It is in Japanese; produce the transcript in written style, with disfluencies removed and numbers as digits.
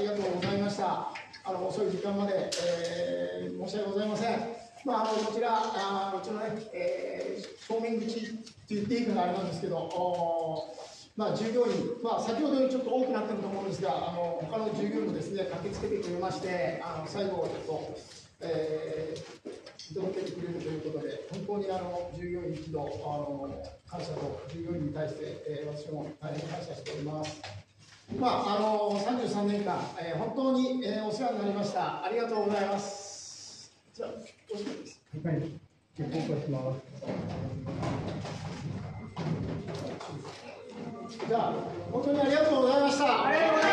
りがとうございました。遅い時間まで、申し訳ございません。こちら、うちのね、正面口って言っていいかあれなんですけど、従業員、先ほどよりちょっと多くなってると思うんですが、他の従業員もですね、駆けつけてくれまして、最後、ちょっと、届けてくれるということで、本当に従業員一同、感謝と従業員に対して、私も大変感謝しております。33年間、本当に、お世話になりました。ありがとうございます。じゃあ、おしまいです。 はい、報告します。 じゃあ、本当にありがとうございました。